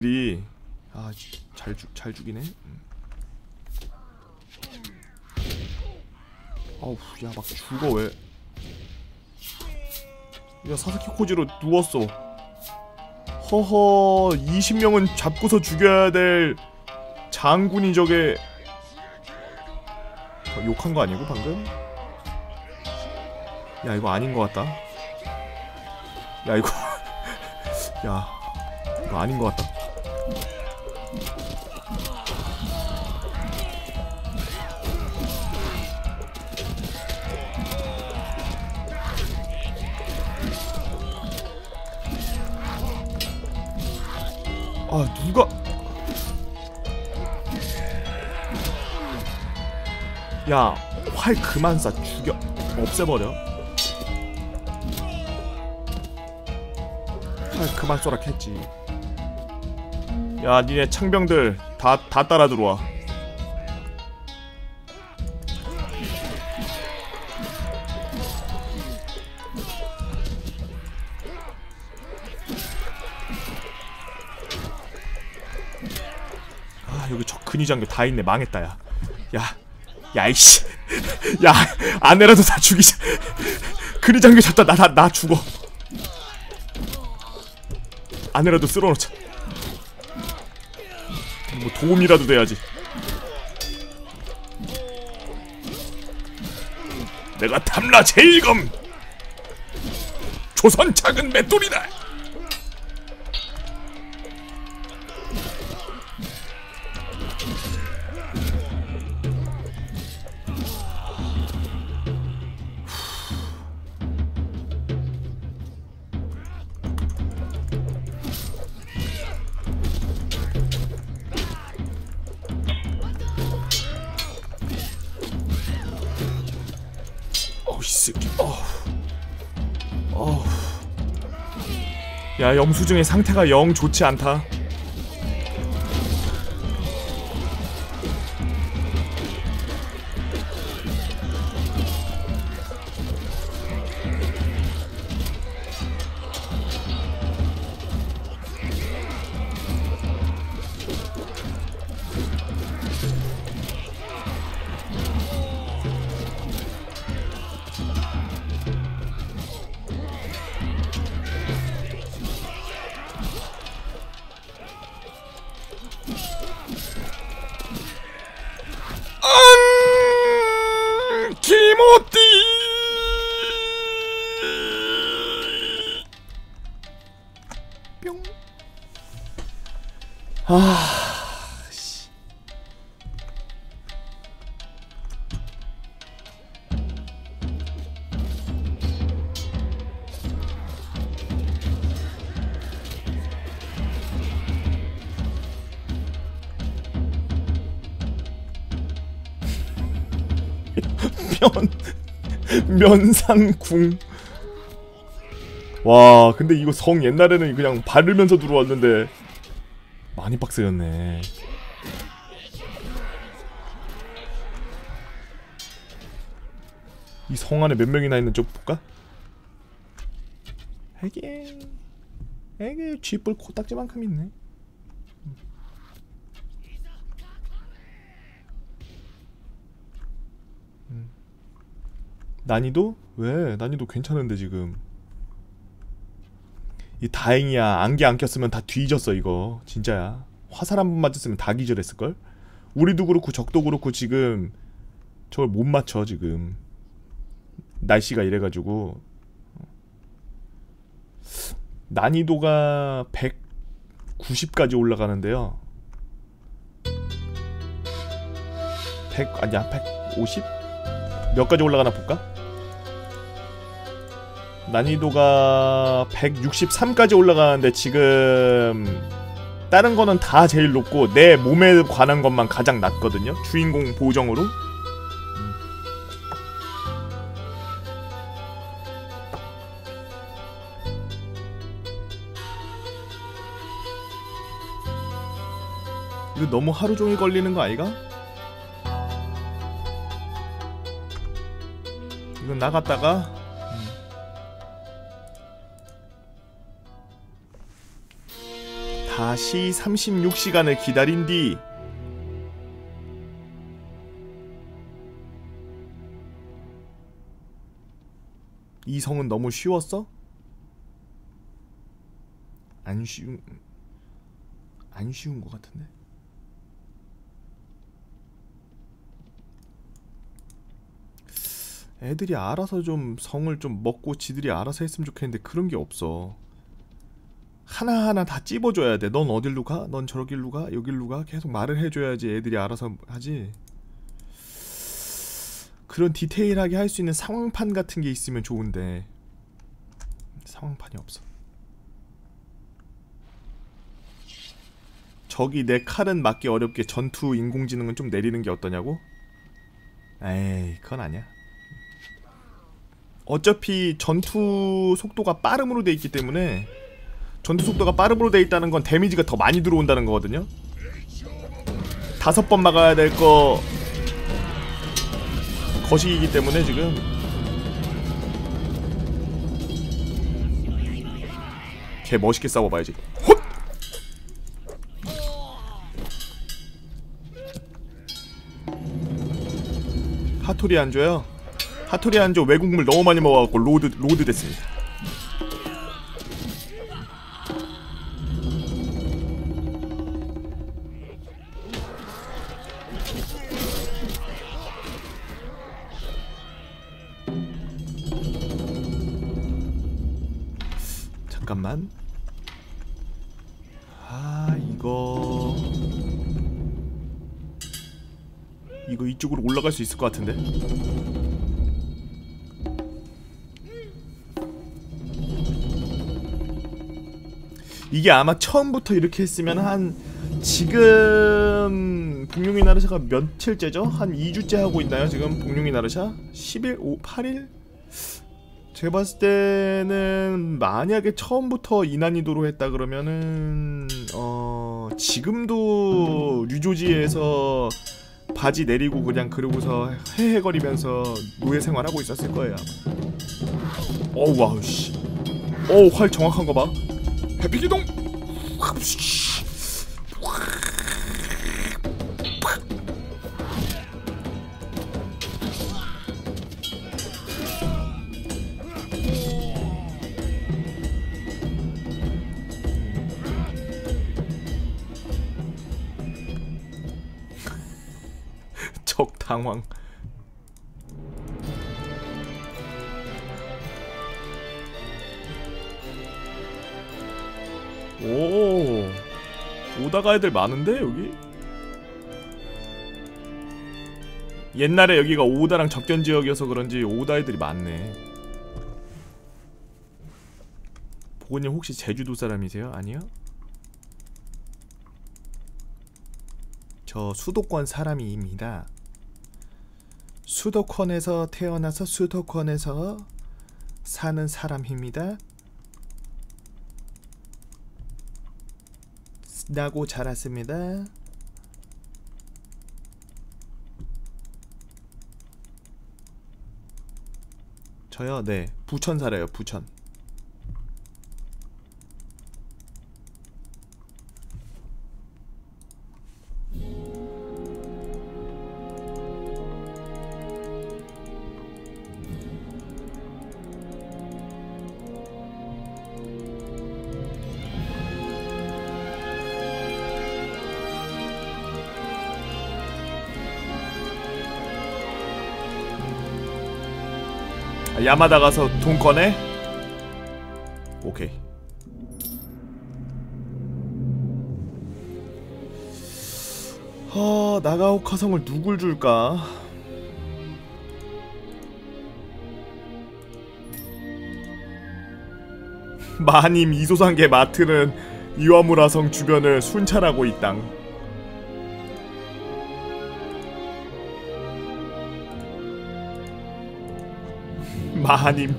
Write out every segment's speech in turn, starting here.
아, 잘 죽이네. 어우, 야, 막 죽어 왜? 야, 사사키 코지로 누웠어. 허허, 20명은 잡고서 죽여야 될 장군이 저게 욕한 거 아니고 방금? 야, 이거 아닌 거 같다. 야, 이거 야, 이거 아닌 거 같다. 아, 누가 야, 활 그만 쏴. 죽여. 없애버려. 활 그만 쏘라 했지. 야, 니네 창병들 다 따라 들어와. 아, 여기 저 근위장교 다 있네. 망했다. 야 이씨. 야, 아내라도 다 죽이자. 근위장교 잡다 나 죽어. 아내라도 쓸어놓자. 뭐 도움이라도 돼야지. 내가 탐라 제일검 조선 작은 맷돌이다. 야, 영수증의 상태가 영 좋지 않다. 기모띠. 뿅. 씨. 면상궁. 와, 근데 이거 성 옛날에는 그냥 바르면서 들어왔는데 많이 빡세졌네. 이 성 안에 몇 명이나 있는지 볼까? 에게 쥐뿔 코딱지만큼 있네. 난이도? 왜? 난이도 괜찮은데 지금. 이 다행이야. 안개 안 꼈으면 다 뒤졌어 이거. 진짜야. 화살 한 번 맞았으면 다 기절했을걸? 우리도 그렇고 적도 그렇고 지금 저걸 못 맞춰 지금. 날씨가 이래가지고. 난이도가 190까지 올라가는데요. 100 아니야 150? 몇 가지 올라가나 볼까? 난이도가 163까지 올라가는데 지금 다른 거는 다 제일 높고 내 몸에 관한 것만 가장 낮거든요. 주인공 보정으로. 이거 너무 하루 종일 걸리는 거 아이가? 이건 나갔다가 다 다시 36시간을 기다린 뒤 이 성은 너무 쉬웠어? 안 쉬운 것 같은데. 애들이 알아서 좀 성을 좀 먹고 지들이 알아서 했으면 좋겠는데 그런 게 없어. 하나하나 다 찝어줘야 돼. 넌 어딜로 가? 넌 저길로 가? 여길로 가? 계속 말을 해줘야지 애들이 알아서 하지. 그런 디테일하게 할 수 있는 상황판 같은 게 있으면 좋은데 상황판이 없어. 저기 내 칼은 맞기 어렵게 전투 인공지능은 좀 내리는 게 어떠냐고? 에이, 그건 아니야. 어차피 전투 속도가 빠름으로 돼 있기 때문에, 전투 속도가 빠름으로 돼 있다는 건 데미지가 더 많이 들어온다는 거거든요. 5번 막아야 될 거 거시기이기 때문에 지금 개 멋있게 싸워봐야지. 헛! 하토리 안조요? 하토리 안조 외국물 너무 많이 먹어갖고 로드 됐습니다. 잠깐만. 아, 이거 이쪽으로 올라갈 수 있을 것 같은데. 이게 아마 처음부터 이렇게 했으면 한 지금 복룡이 나르샤가 며칠째죠? 한 2주째 하고 있나요? 지금 복룡이 나르샤? 10일? 8일? 제가 봤을 때는 만약에 처음부터 이 난이도로 했다 그러면은 지금도 류조지에서 바지 내리고 그냥 그러고서 헤헤거리면서 노예 생활하고 있었을 거예요. 어우 와우 씨. 어우 활 정확한 거 봐. 해피기동. 적 당황. 오, 오다가 애들 많은데 여기? 옛날에 여기가 오다랑 접견 지역이어서 그런지 오다 애들이 많네. 보건님 혹시 제주도 사람이세요? 아니요? 저 수도권 사람입니다. 수도권에서 태어나서 수도권에서 사는 사람입니다. 나고 자랐습니다. 저요? 네, 부천 살아요. 부천. 야마다 가서 돈 꺼내? 오케이. 나가오카성을 누굴 줄까? 마님 이소상계 마트는 이와무라성 주변을 순찰하고 있당. 마하님.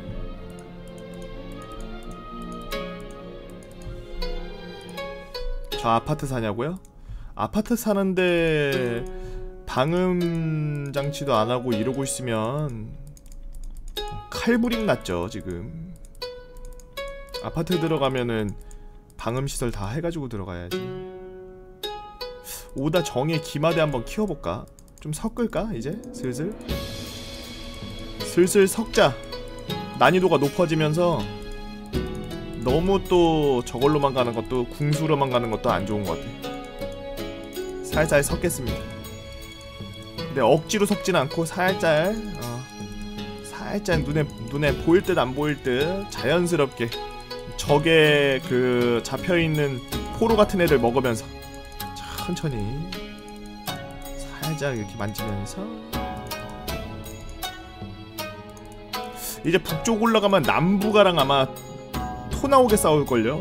저 아파트 사냐고요? 아파트 사는데 방음 장치도 안하고 이러고 있으면 칼부림 났죠 지금. 아파트 들어가면은 방음시설 다 해가지고 들어가야지. 오다 정의 기마대 한번 키워볼까? 좀 섞을까 이제? 슬슬 섞자. 난이도가 높아지면서 너무 또 저걸로만 가는 것도, 궁수로만 가는 것도 안 좋은 것 같아. 살살 섞겠습니다. 근데 억지로 섞진 않고 살짝 눈에 보일 듯 안 보일 듯 자연스럽게 적의 그 잡혀있는 포로 같은 애들 먹으면서 천천히 살짝 이렇게 만지면서. 이제 북쪽 올라가면 남부가랑 아마 토 나오게 싸울걸요?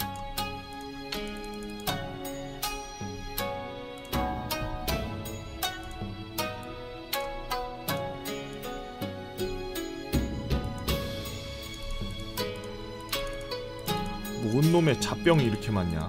뭔 놈의 잡병이 이렇게 많냐.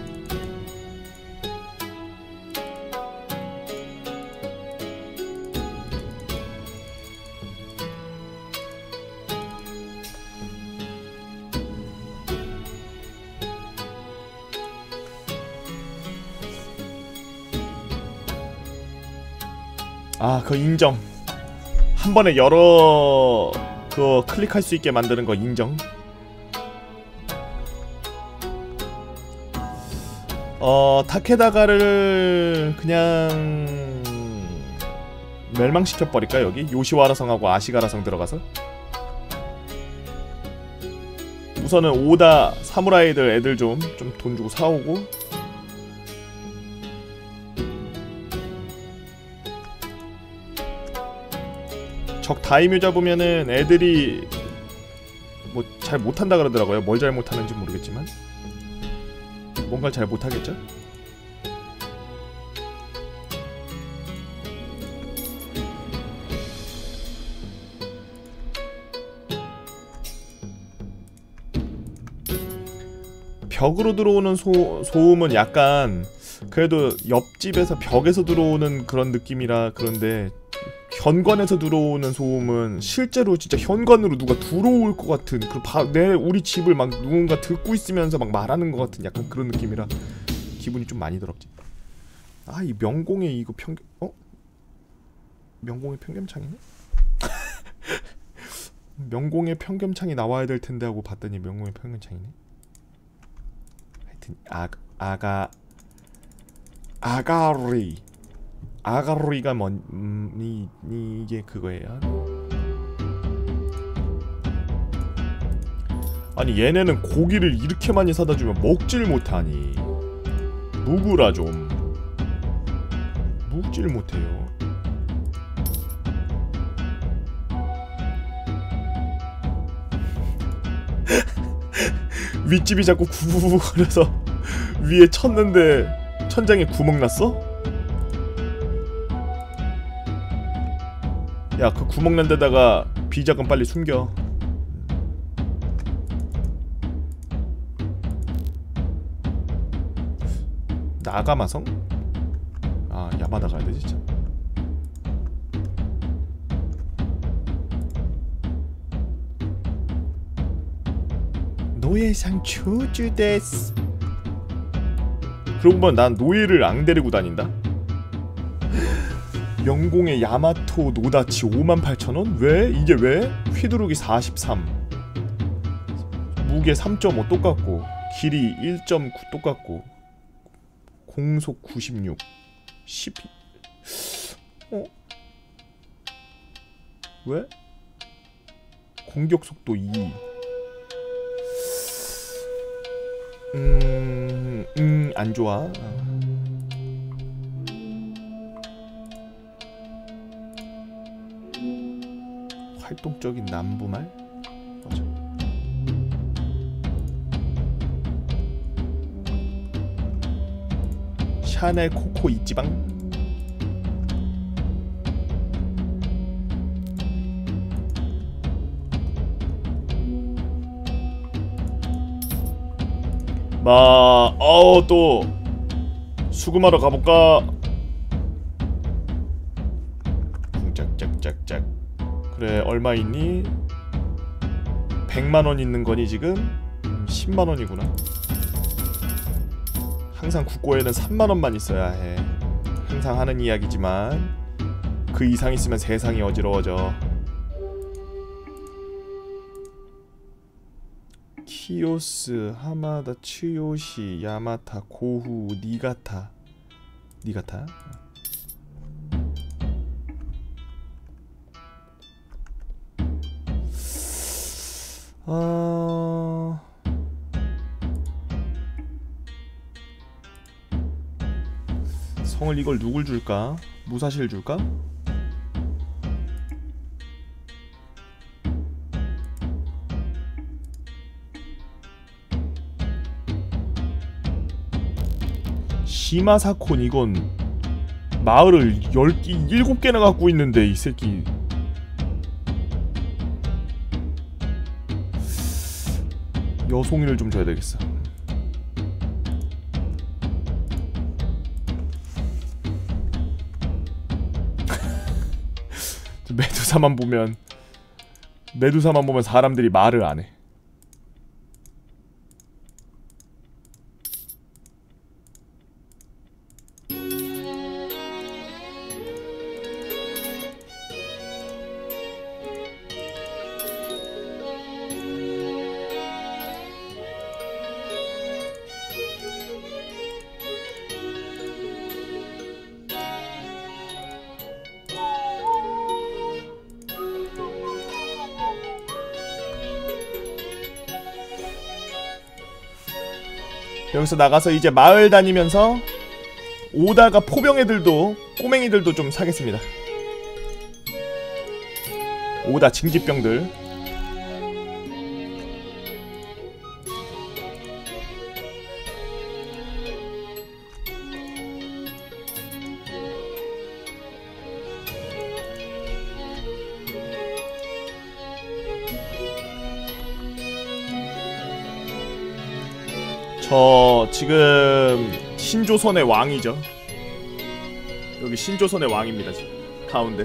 아, 그거 인정. 한 번에 여러 그거 클릭할 수 있게 만드는 거 인정. 타케다가를 그냥 멸망시켜버릴까 여기? 요시와라성하고 아시가라성 들어가서? 우선은 오다 사무라이들 애들 좀 돈 주고 사오고. 적 다이묘 잡으면은 애들이 뭐 잘 못한다 그러더라고요. 뭘 잘 못하는지 모르겠지만 뭔가를 잘 못하겠죠? 벽으로 들어오는 소음은 약간 그래도 옆집에서 벽에서 들어오는 그런 느낌이라. 그런데 현관에서 들어오는 소음은 실제로 진짜 현관으로 누가 들어올 것 같은, 우리 집을 막 누군가 듣고 있으면서 막 말하는 것 같은 약간 그런 느낌이라 기분이 좀 많이 더럽지. 아, 이 명공의 이거 명공의 평겸창이네? 명공의 평겸창이 나와야 될 텐데 하고 봤더니 명공의 평겸창이네. 하여튼 아가루이가 이게 그거예요. 아니 얘네는 고기를 이렇게 많이 사다 주면 먹질 못하니. 묵으라 좀. 묵질 못해요. 윗집이 자꾸 구부부거려서 위에 쳤는데 천장에 구멍 났어? 야, 그 구멍 난 데다가 비자금 빨리 숨겨. 나가마성? 아, 야마다 가야 돼 진짜. 노예상 추주 데스. 그러고 보면 난 노예를 안 데리고 다닌다? 영공의 야마토 노다치 58,000원? 왜? 이게 왜? 휘두르기 43, 무게 3.5 똑같고, 길이 1.9 똑같고, 공속 96, 12. 왜? 공격 속도 2. 안 좋아. 활동적인 남부말? 맞아. 샤넬 코코 이지방? 또 수금하러 가볼까? 짝짝짝짝. 그래, 얼마 있니? 100만원 있는 거니 지금? 10만원이구나. 항상 국고에는 3만원만 있어야 해. 항상 하는 이야기지만 그 이상 있으면 세상이 어지러워져. 키오스, 하마다, 츠요시, 야마타, 고후, 니가타. 니가타? 성을 이걸 누굴 줄까? 무사실 줄까? 시마사콘 이건 마을을 7개나 갖고 있는데 이 새끼. 여송이를 좀 줘야 되겠어. 메두사만 보면 사람들이 말을 안 해. 여기서 나가서 이제 마을 다니면서 오다가 포병애들도 꼬맹이들도 좀 사겠습니다. 오다 징집병들. 저 지금 신조선의 왕이죠. 여기 신조선의 왕입니다. 지금 가운데.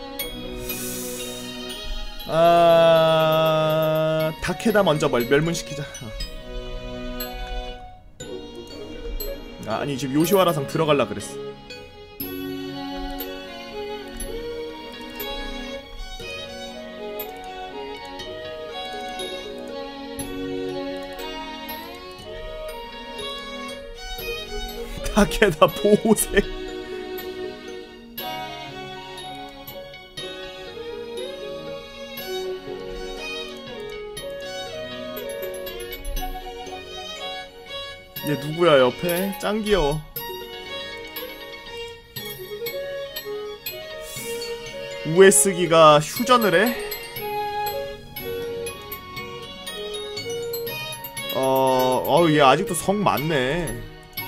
다케다 먼저 멸문시키자. 아니 지금 요시와라상 들어갈라 그랬어. 다케다 보호색. 얘 누구야 옆에? 짱 귀여워. 우에스기가 휴전을 해? 얘 아직도 성 많네.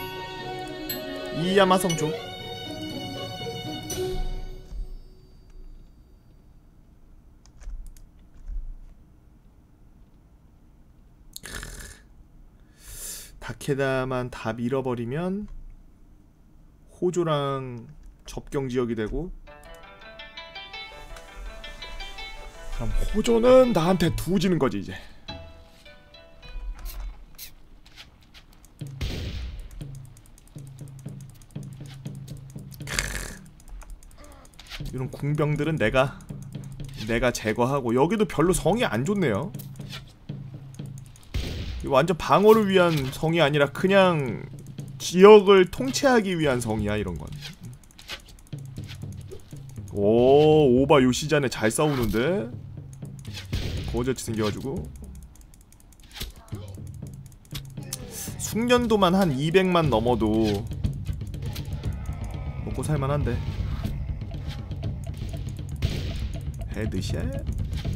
이야마성 줘. 다케다만 다 밀어버리면 호조랑 접경지역이 되고, 그럼 호조는 나한테 두지는 거지 이제. 이런 궁병들은 내가 제거하고. 여기도 별로 성이 안 좋네요. 이거 완전 방어를 위한 성이 아니라 그냥 지역을 통치하기 위한 성이야 이런건. 오, 오바 요시자네 잘 싸우는데? 거지같이 생겨가지고. 숙련도만 한 200만 넘어도 먹고 살만한데. 헤드샷.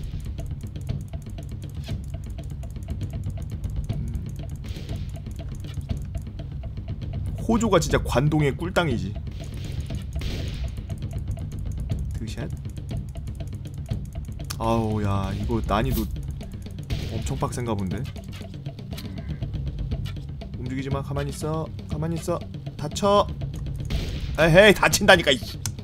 호조가 진짜 관동의 꿀땅이지. 드샷. 아우 야 이거 난이도 엄청 빡센가 본데. 움직이지마. 가만히 있어. 가만히 있어. 다쳐. 에헤이 다친다니까.